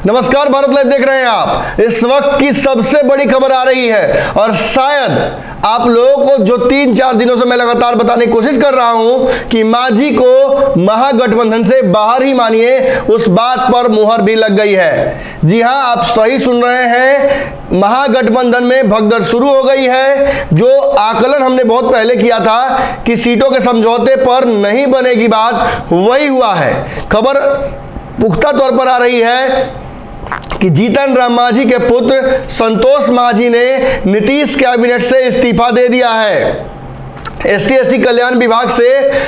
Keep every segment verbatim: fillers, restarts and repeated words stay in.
नमस्कार, भारत लाइव देख रहे हैं आप। इस वक्त की सबसे बड़ी खबर आ रही है और शायद आप लोगों को जो तीन चार दिनों से मैं लगातार बताने की कोशिश कर रहा हूं कि मांझी को महागठबंधन से बाहर ही मानिए, उस बात पर मुहर भी लग गई है। जी हां, आप सही सुन रहे हैं, महागठबंधन में भगदड़ शुरू हो गई है। जो आकलन हमने बहुत पहले किया था कि सीटों के समझौते पर नहीं बनेगी बात, वही हुआ है। खबर पुख्ता तौर पर आ रही है कि जीतन राम मांझी के पुत्र संतोष मांझी ने नीतीश कैबिनेट से इस्तीफा दे दिया है। एसटी एसटी कल्याण विभाग से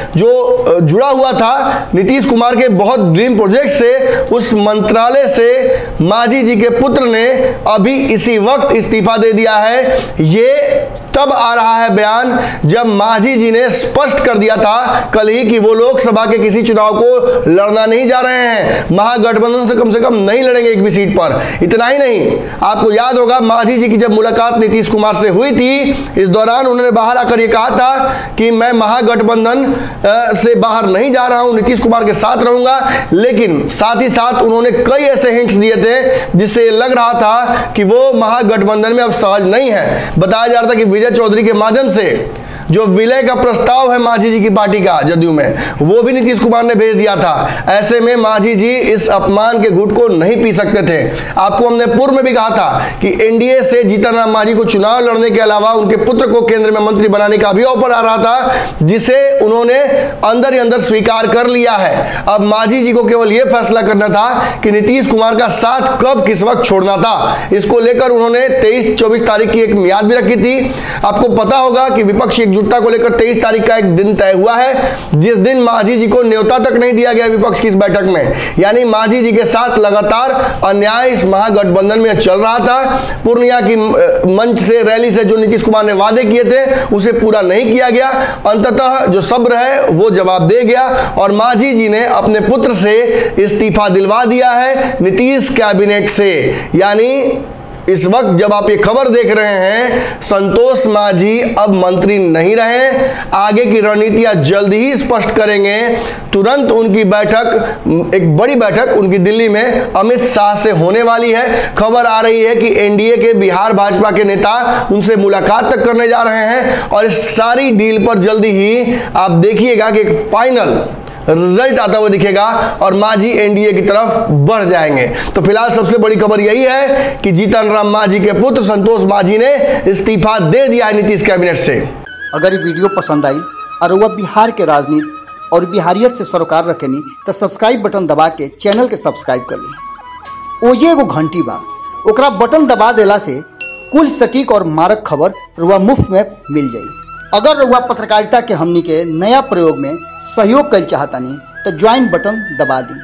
जो जुड़ा हुआ था नीतीश कुमार के बहुत ड्रीम प्रोजेक्ट से, उस मंत्रालय से मांझी जी के पुत्र ने अभी इसी वक्त इस्तीफा दे दिया है। ये तब आ रहा है बयान जब मांझी जी ने स्पष्ट कर दिया था कल ही कि वो लोकसभा के किसी चुनाव को लड़ना नहीं जा रहे हैं, महागठबंधन से कम से कम नहीं लड़ेंगे एक भी सीट पर। इतना ही नहीं, आपको याद होगा मांझी जी की जब मुलाकात नीतीश कुमार से हुई थी, इस दौरान उन्होंने बाहर आकर ये कहा था कि मैं महागठबंधन से बाहर नहीं जा रहा हूं, नीतीश कुमार के साथ रहूंगा। लेकिन साथ ही साथ उन्होंने कई ऐसे हिंट्स दिए थे जिससे लग रहा था कि वो महागठबंधन में अब सहज नहीं है। बताया जा रहा था कि विजय चौधरी के माध्यम से जो विलय का प्रस्ताव है मांझी जी की पार्टी का जदयू में, वो भी नीतीश कुमार ने भेज दिया था। ऐसे में मांझी जी इस अपमान के घूंट को नहीं पी सकते थे। आपको हमने पूर्व में भी कहा था कि एनडीए से जीतन राम मांझी को चुनाव लड़ने के अलावा उनके पुत्र को केंद्र में मंत्री बनाने का भी ऑफर आ रहा था, जिसे उन्होंने अंदर ही अंदर स्वीकार कर लिया है। अब मांझी जी को केवल यह फैसला करना था कि नीतीश कुमार का साथ कब किस वक्त छोड़ना था। इसको लेकर उन्होंने तेईस चौबीस तारीख की एक मियाद भी रखी थी। आपको पता होगा कि विपक्षी एकजुटता को लेकर तेईस तारीख का एक दिन तय हुआ है, जिस दिन मांझी जी को न्योता तक नहीं दिया गया विपक्ष की इस बैठक में। यानी मांझी जी के साथ लगातार अन्याय इस महागठबंधन में चल रहा था। पूर्णिया की मंच से, रैली से जो नीतीश कुमार ने वादे किए थे उसे पूरा नहीं किया गया। अंततः जो सब्र है वो जवाब दे गया और मांझी जी ने अपने पुत्र से इस्तीफा दिलवा दिया है नीतीश कैबिनेट से। यानी इस वक्त जब आप ये खबर देख रहे हैं, संतोष मांझी अब मंत्री नहीं रहे। आगे की रणनीतियां जल्द ही स्पष्ट करेंगे। तुरंत उनकी बैठक, एक बड़ी बैठक उनकी दिल्ली में अमित शाह से होने वाली है। खबर आ रही है कि एनडीए के बिहार भाजपा के नेता उनसे मुलाकात तक करने जा रहे हैं और इस सारी डील पर जल्दी ही आप देखिएगा कि एक फाइनल रिजल्ट आता हुआ दिखेगा और मांझी एनडीए की तरफ बढ़ जाएंगे। तो फिलहाल सबसे बड़ी खबर यही है कि जीतन राम मांझी के पुत्र संतोष मांझी ने इस्तीफा दे दिया है नीतीश कैबिनेट से। अगर ये वीडियो पसंद आई और वह बिहार के राजनीति और बिहारियत से सरोकार रखेनी तो सब्सक्राइब बटन दबा के चैनल के सब्सक्राइब कर ली। ओजे एगो घंटी बा, ओकरा बटन दबा देला से कुल सटीक और मारक खबर रुआ मुफ्त में मिल जाई। अगर रुआ पत्रकारिता के हमनी के नया प्रयोग में सहयोग कर चाहतानी तो ज्वाइन बटन दबा दी।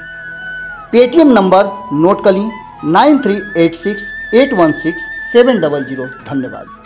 पेटीएम नंबर नोट कर ली nine three eight six eight one six seven double zero. धन्यवाद।